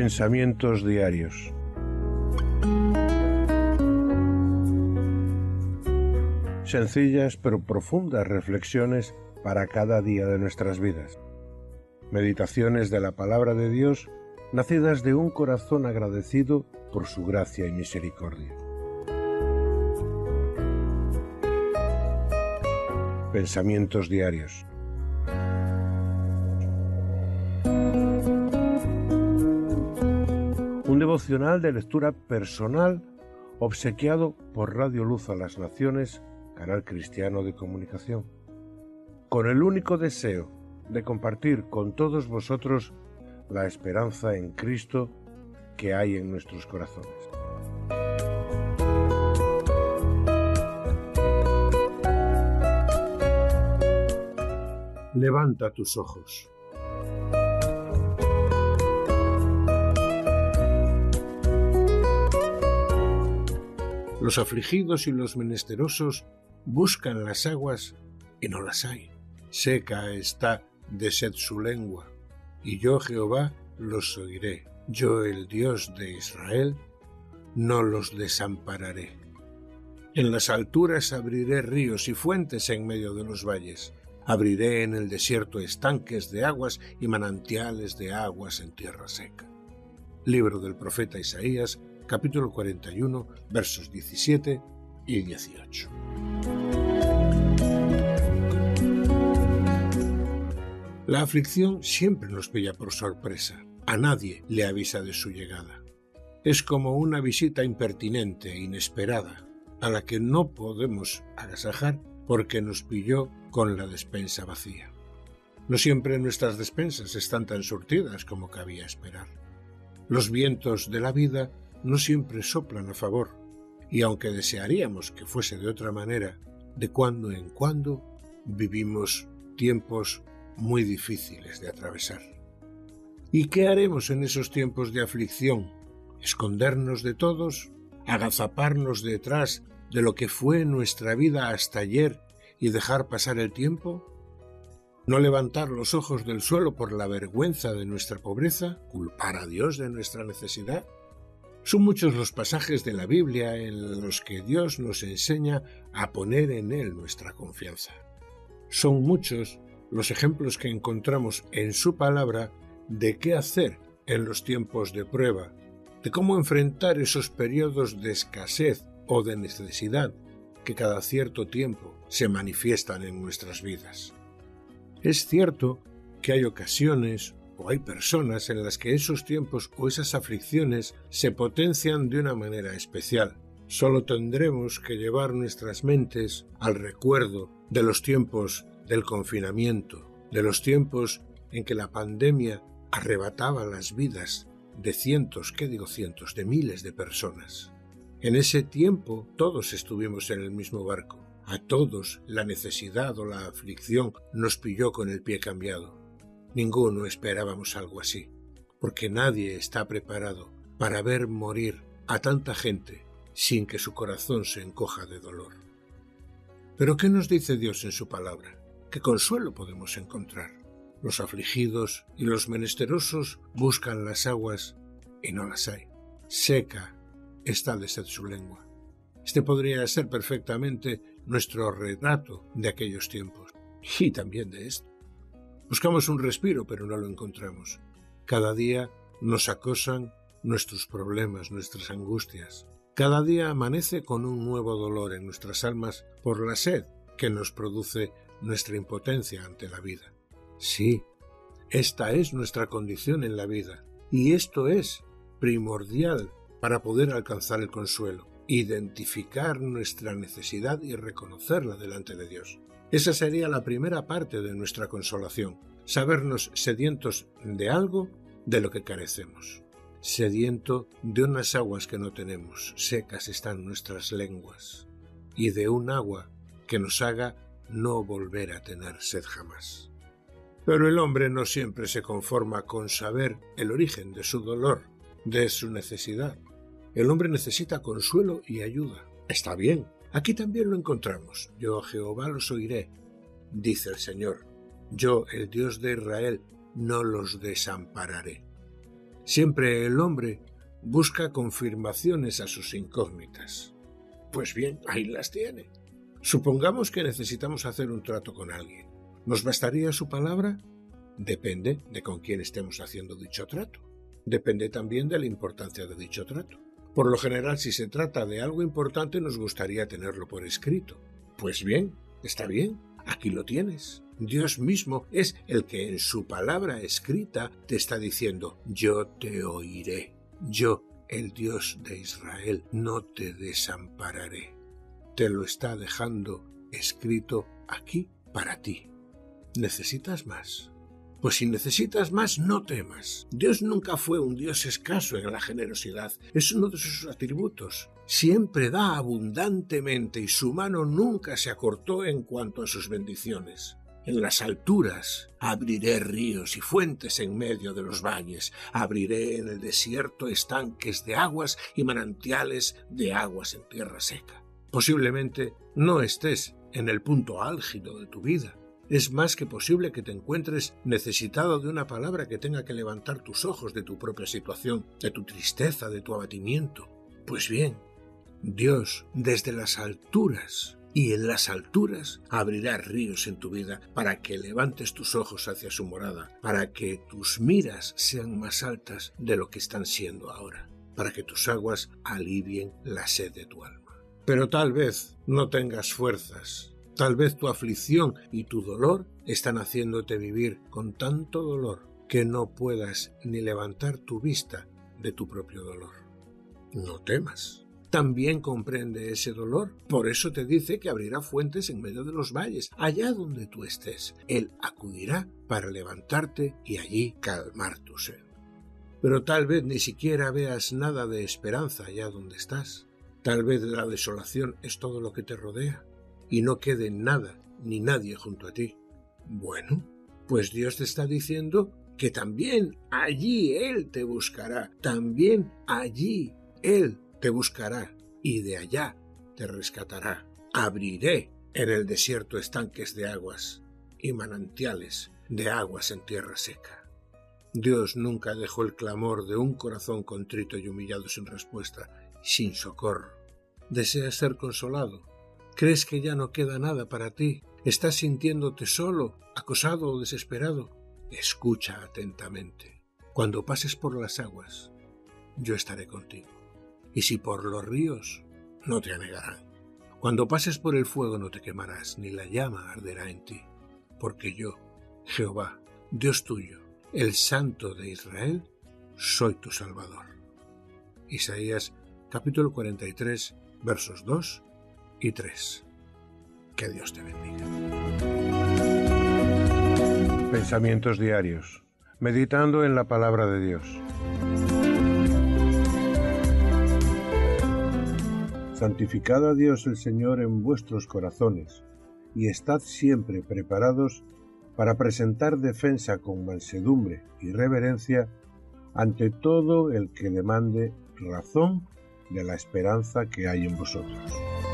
Pensamientos diarios. Sencillas pero profundas reflexiones para cada día de nuestras vidas. Meditaciones de la palabra de Dios, nacidas de un corazón agradecido por su gracia y misericordia. Pensamientos diarios. Un devocional de lectura personal obsequiado por Radio Luz a las Naciones, canal cristiano de comunicación, con el único deseo de compartir con todos vosotros la esperanza en Cristo que hay en nuestros corazones. Levanta tus ojos. Los afligidos y los menesterosos buscan las aguas y no las hay. Seca está de sed su lengua, y yo, Jehová, los oiré. Yo, el Dios de Israel, no los desampararé. En las alturas abriré ríos y fuentes en medio de los valles. Abriré en el desierto estanques de aguas y manantiales de aguas en tierra seca. Libro del profeta Isaías, capítulo 41, versos 17 y 18. La aflicción siempre nos pilla por sorpresa. A nadie le avisa de su llegada. Es como una visita impertinente e inesperada, a la que no podemos agasajar porque nos pilló con la despensa vacía. No siempre nuestras despensas están tan surtidas como cabía esperar. Los vientos de la vida no siempre soplan a favor, y aunque desearíamos que fuese de otra manera, de cuando en cuando vivimos tiempos muy difíciles de atravesar. ¿Y qué haremos en esos tiempos de aflicción? ¿Escondernos de todos? ¿Agazaparnos detrás de lo que fue nuestra vida hasta ayer y dejar pasar el tiempo? ¿No levantar los ojos del suelo por la vergüenza de nuestra pobreza? ¿Culpar a Dios de nuestra necesidad? Son muchos los pasajes de la Biblia en los que Dios nos enseña a poner en Él nuestra confianza. Son muchos los ejemplos que encontramos en su palabra de qué hacer en los tiempos de prueba, de cómo enfrentar esos periodos de escasez o de necesidad que cada cierto tiempo se manifiestan en nuestras vidas. Es cierto que hay ocasiones o hay personas en las que esos tiempos o esas aflicciones se potencian de una manera especial. Solo tendremos que llevar nuestras mentes al recuerdo de los tiempos del confinamiento, de los tiempos en que la pandemia arrebataba las vidas de de miles de personas. En ese tiempo todos estuvimos en el mismo barco. A todos la necesidad o la aflicción nos pilló con el pie cambiado. Ninguno esperábamos algo así, porque nadie está preparado para ver morir a tanta gente sin que su corazón se encoja de dolor. Pero ¿qué nos dice Dios en su palabra? ¿Qué consuelo podemos encontrar? Los afligidos y los menesterosos buscan las aguas y no las hay. Seca está de sed su lengua. Este podría ser perfectamente nuestro retrato de aquellos tiempos y también de esto. Buscamos un respiro, pero no lo encontramos. Cada día nos acosan nuestros problemas, nuestras angustias. Cada día amanece con un nuevo dolor en nuestras almas por la sed que nos produce nuestra impotencia ante la vida. Sí, esta es nuestra condición en la vida, y esto es primordial para poder alcanzar el consuelo, identificar nuestra necesidad y reconocerla delante de Dios. Esa sería la primera parte de nuestra consolación, sabernos sedientos de algo de lo que carecemos. Sediento de unas aguas que no tenemos, secas están nuestras lenguas, y de un agua que nos haga no volver a tener sed jamás. Pero el hombre no siempre se conforma con saber el origen de su dolor, de su necesidad. El hombre necesita consuelo y ayuda. Está bien, aquí también lo encontramos. Yo, Jehová, los oiré, dice el Señor. Yo, el Dios de Israel, no los desampararé. Siempre el hombre busca confirmaciones a sus incógnitas. Pues bien, ahí las tiene. Supongamos que necesitamos hacer un trato con alguien. ¿Nos bastaría su palabra? Depende de con quién estemos haciendo dicho trato. Depende también de la importancia de dicho trato. Por lo general, si se trata de algo importante, nos gustaría tenerlo por escrito. Pues bien, está bien, aquí lo tienes. Dios mismo es el que en su palabra escrita te está diciendo: yo te oiré. Yo, el Dios de Israel, no te desampararé. Te lo está dejando escrito aquí para ti. ¿Necesitas más? Pues si necesitas más, no temas. Dios nunca fue un Dios escaso en la generosidad. Es uno de sus atributos. Siempre da abundantemente y su mano nunca se acortó en cuanto a sus bendiciones. En las alturas abriré ríos y fuentes en medio de los valles. Abriré en el desierto estanques de aguas y manantiales de aguas en tierra seca. Posiblemente no estés en el punto álgido de tu vida. Es más que posible que te encuentres necesitado de una palabra que tenga que levantar tus ojos de tu propia situación, de tu tristeza, de tu abatimiento. Pues bien, Dios desde las alturas y en las alturas abrirá ríos en tu vida para que levantes tus ojos hacia su morada, para que tus miras sean más altas de lo que están siendo ahora, para que tus aguas alivien la sed de tu alma. Pero tal vez no tengas fuerzas. Tal vez tu aflicción y tu dolor están haciéndote vivir con tanto dolor que no puedas ni levantar tu vista de tu propio dolor. No temas. También comprende ese dolor. Por eso te dice que abrirá fuentes en medio de los valles, allá donde tú estés. Él acudirá para levantarte y allí calmar tu sed. Pero tal vez ni siquiera veas nada de esperanza allá donde estás. Tal vez la desolación es todo lo que te rodea y no quede nada ni nadie junto a ti. Bueno, pues Dios te está diciendo que también allí Él te buscará, también allí Él te buscará y de allá te rescatará. Abriré en el desierto estanques de aguas y manantiales de aguas en tierra seca. Dios nunca dejó el clamor de un corazón contrito y humillado sin respuesta, sin socorro. ¿Deseas ser consolado? ¿Crees que ya no queda nada para ti? ¿Estás sintiéndote solo, acosado o desesperado? Escucha atentamente. Cuando pases por las aguas, yo estaré contigo. Y si por los ríos, no te anegarán. Cuando pases por el fuego no te quemarás, ni la llama arderá en ti. Porque yo, Jehová, Dios tuyo, el Santo de Israel, soy tu Salvador. Isaías capítulo 43, versos 2 y 3. Que Dios te bendiga. Pensamientos diarios. Meditando en la palabra de Dios. Santificad a Dios el Señor en vuestros corazones, y estad siempre preparados para presentar defensa con mansedumbre y reverencia ante todo el que demande razón de la esperanza que hay en vosotros.